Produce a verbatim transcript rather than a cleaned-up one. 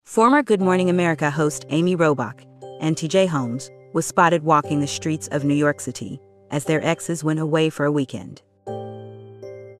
Former Good Morning America host Amy Robach and T J Holmes was spotted walking the streets of New York City as their exes went away for a weekend.